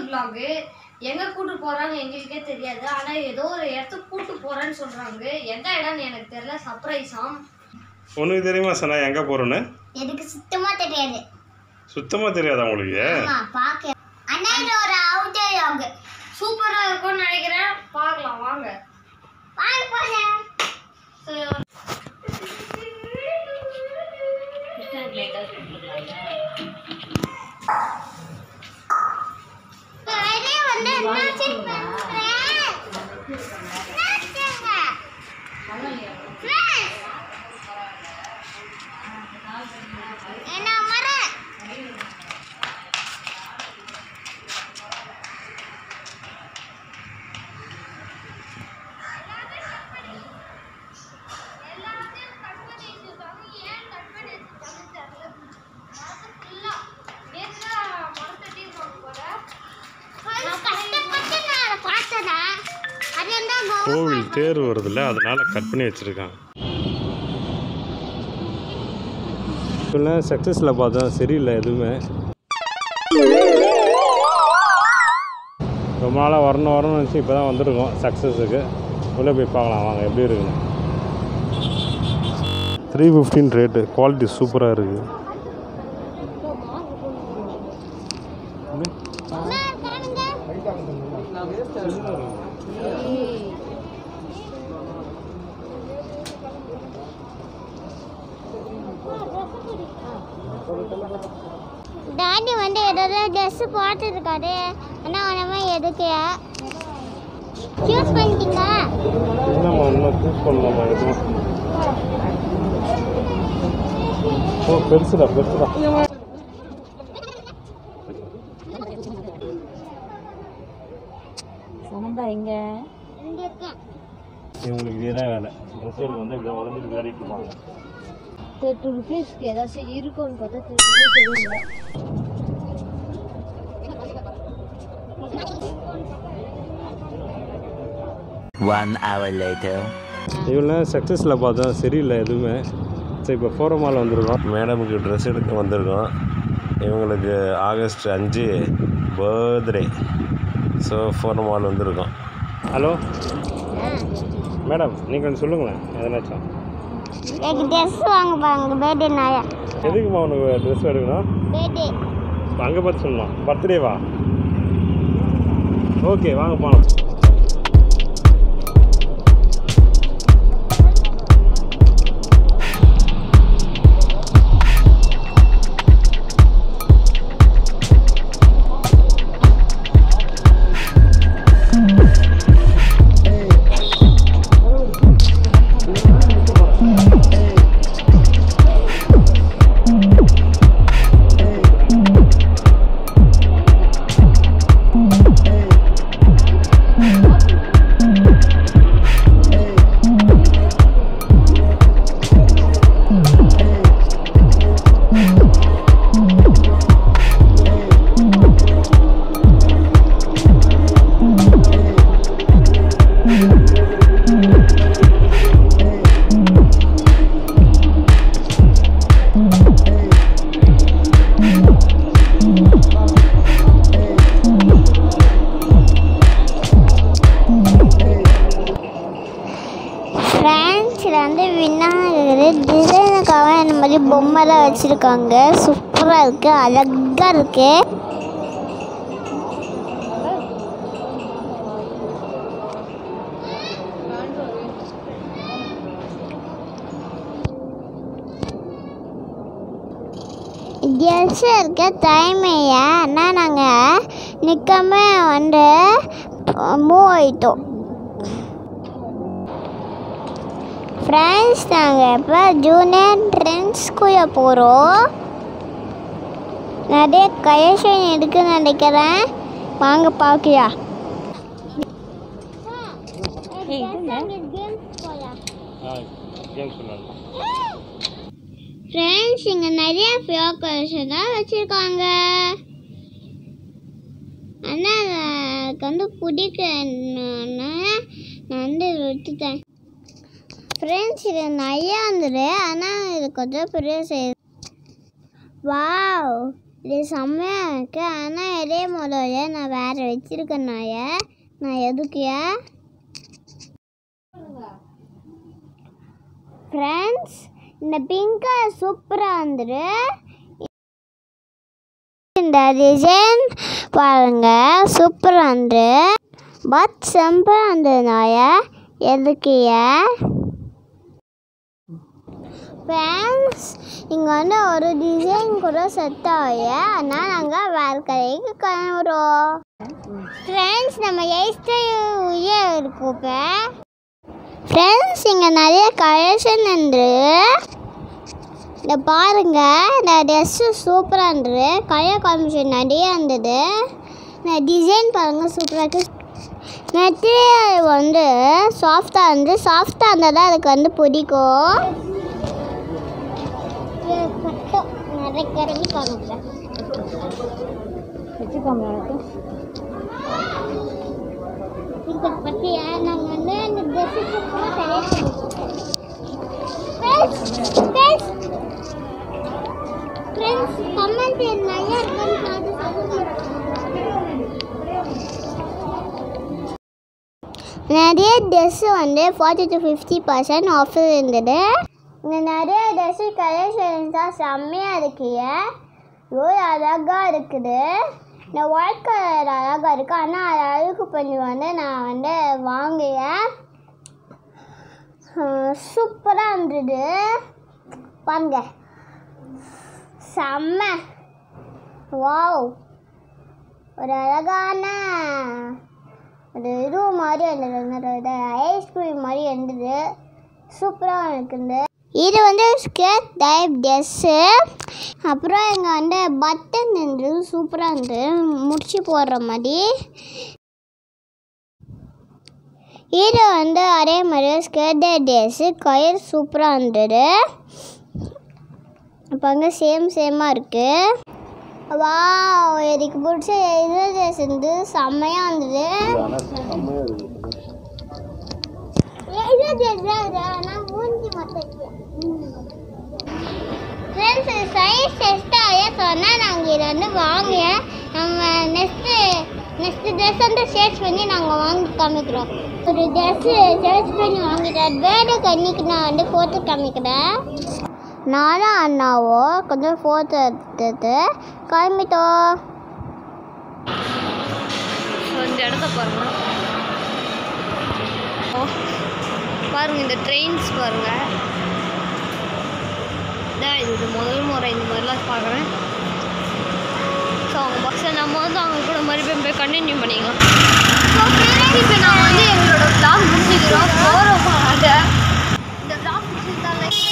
vlog. எங்க கூட்டி போறாங்க எங்களுக்கே தெரியாது. ஆனா ஏதோ ஒரு இடத்துக்கு கூட்டி போறேன்னு சொல்றாங்க. எந்த இடம்னு எனக்கு தெரியல. சர்ப்ரைஸாம். உனக்கு தெரியுமா சனா எங்க போறோம்னு? எனக்கு சுத்தமா தெரியாது. சுத்தமா தெரியாதா உங்களுக்கு? ஆமா பாக்க. அண்ணா இது ஒரு அவுட்டோ vlog. சூப்பரா இருக்கும்னு நினைக்கிறேன். பார்க்கலாம் வாங்க. வாங்க போலாம். கோவில் தேர் வருதுல்ல, அதனால கட் பண்ணி வச்சிருக்காங்க. இப்போ சக்ஸஸில் பார்த்தோம், சரியில்லை எதுவுமே. ரொம்ப நாளாக வரணும்னு நினச்சி இப்போ தான் வந்துருக்கோம் சக்ஸஸுக்கு. உள்ளே போய் பார்க்கலாம் வாங்க எப்படி இருக்குன்னு. 315 ரேட்டு, குவாலிட்டி சூப்பராக இருக்குது. டாடி வந்து ஏதாவது ட்ரெஸ் போட்டுருக்காரு. ஆனால் அவனமா எதுக்கு சூஸ் பண்ணிட்டீங்க? என்னம்மா இன்னும் சூஸ் பண்ணலாமா எதுவும்? ஓ பெருசுடா பெருசுடா. சனந்தா எங்க? இவங்களுக்கு இதே தான் வேலை. ட்ரெஸ்ஸுக்கு வந்து இப்படி உடம்புக்கு வேலைக்கு போவாங்க. 30 ரூபீஸ்க்கு ஏதாச்சும் இருக்கும்னு பார்த்தா 30 ரூபீஸ் இல்லை. One hour later. இவங்க சக்ஸஸில் பார்த்தோம், சரியில்லை எதுவுமே. சரி இப்போ ஃபோரமால் வந்திருக்கோம். மேடமுக்கு ட்ரெஸ் எடுக்க வந்திருக்கோம். இவங்களுக்கு ஆகஸ்ட் 5 பர்த்டே. ஸோ ஃபோரமால் வந்திருக்கோம். ஹலோ மேடம், நீங்கள் கொஞ்சம் சொல்லுங்களேன் எதனாச்சும். எனக்கு ட்ரெஸ் வாங்க பாருங்க. பர்த்டே நாயா. எதுக்குமா உனக்கு ட்ரெஸ் எடுக்கணும்? பர்த்டே. அங்கே பார்த்து சொல்லலாம். பர்த்டேவா? ஓகே வாங்க போகலாம். வந்து விநாயகர் டிசைனுக்காக இந்த மாதிரி பொம்மைலாம் வச்சுருக்காங்க. சூப்பராக இருக்குது, அழகாக இருக்குது. கெல்ஸ் இருக்க டைமைய ஆனால் நாங்கள் நிற்காம வந்து மூவ் ஆகிட்டோம். ஃப்ரெண்ட்ஸ் நாங்கள் இப்போ ஜூனியர் ட்ரெண்ட்ஸ்குள்ளே போகிறோம். நிறைய கலெக்ஷன் இருக்குன்னு நினைக்கிறேன். வாங்க பார்க்கலாம். ஃப்ரெண்ட்ஸ் இங்கே நிறைய ஃப்ளாக் கலெக்ஷன் தான் வச்சுருக்காங்க. ஆனால் எனக்கு வந்து பிடிக்கணுன்னா நான் வந்து விட்டுட்டேன். ஃப்ரெண்ட்ஸ் இது நிறையா இருந்தது, ஆனால் இது கொஞ்சம் பெரிய சைஸ். வாவ், இது செம்மையாக இருக்குது. ஆனால் இதே முதல்ல நான் வேறு வச்சுருக்கேன் நான் எதுக்குயா ஃப்ரெண்ட்ஸ் இந்த பிங்க் கலர் சூப்பராக வந்துடு. இந்த டிசைன் பாருங்கள் சூப்பராக வந்து பட் சிம்பிளாக இருந்ததுனால எதுக்குய ஃப்ரெண்ட்ஸ் இங்கே வந்து ஒரு டிசைன் கூட செட் ஆகல. அதனால் நாங்கள் வேறு கடைக்கு கிளம்புறோம். ஃப்ரெண்ட்ஸ் நம்ம உயே இருக்கும். இப்போ ஃப்ரெண்ட்ஸ் இங்கே நிறைய கலெக்ஷன் இருந்து இந்த பாருங்கள். இந்த ட்ரெஸ்ஸு சூப்பராக இருந்தது. கலர் காம்பினேஷன் நிறைய இருந்தது. இந்த டிசைன் பாருங்கள் சூப்பராக இருக்குது. மெட்டீரியல் வந்து சாஃப்டாக இருந்து சாஃப்டாக இருந்தால் தான் அதுக்கு வந்து பிடிக்கும். நிறைய கரண்டி காமிக்கிறேன் இதை பற்றி நாங்கள் வந்து அந்த ட்ரெஸ்ஸுக்கு ஃப்ரெண்ட்ஸ் கமெண்ட் நிறையா இருக்குன்னு நிறைய ட்ரெஸ்ஸு வந்து 40 to 50% ஆஃபர் இருந்தது. இங்கே நிறைய ட்ரெஸ்ஸு கலெக்ஷன்ஸ் தான் செம்மையாக இருக்குங்க. எவ்வளோ அழகாக இருக்குது. இந்த ஒயிட் கலர் அழகாக இருக்குது. ஆனால் அதை அழுக்கு பண்ணி வந்து நான் வந்து வாங்குவேன். சூப்பராக இருந்தது பாருங்க. செம்ம வாவ். ஒரு அழகான ஒரு இது மாதிரி இருந்தது. ஐஸ்கிரீம் மாதிரி இருந்தது. சூப்பராக இருக்குது. இது வந்து ஸ்கர்ட் டைப் ட்ரெஸ்ஸு. அப்புறம் இங்கே வந்து பட்டன் இருந்தது. சூப்பராக இருந்தது. முடிச்சு போடுற மாதிரி. இது வந்து அதே மாதிரி ஸ்கர்ட் டைப் ட்ரெஸ்ஸு. கயிறு சூப்பராக இருந்தது. இப்போ அங்கே சேமாக இருக்குது. வா எனக்கு பிடிச்ச இது ட்ரெஸ் இருந்து செம்மையாக இருந்தது. நான் மூஞ்சி மட்டும் ஃப்ரெண்ட்ஸ் சைஸ் டெஸ்ட்டாக சொன்னால் நாங்கள் இதை வந்து வாங்க நம்ம நெக்ஸ்ட்டு ட்ரெஸ் வந்து சர்ச் பண்ணி நாங்கள் வாங்கி காமிக்கிறோம். ஒரு ட்ரெஸ்ஸு சர்ச் பண்ணி வாங்கிட்டேன். வேறு கண்ணிக்கு நான் வந்து ஃபோட்டோ காமிக்கிறேன். நானும் அண்ணாவோ கொஞ்சம் ஃபோட்டோ எடுத்துட்டு கிளம்பிட்டோம். இந்த இடத்த பாருங்க. பாருங்க இந்த ட்ரெயின்ஸ் பாருங்க. இதான் இது முதல் முறை இந்த மாதிரிலாம் பார்க்குறேன். ஸோ அவங்க பஸ்ஸை நம்ம வந்து அவங்க கூட மறுபடியும் போய் கண்டினியூ பண்ணிக்கலாம். ஸோ இப்போ நான் வந்து எங்களோட vlog முடிச்சுக்கிறோம். போகிறோம். இந்த vlog முடிச்சுருந்தாங்க.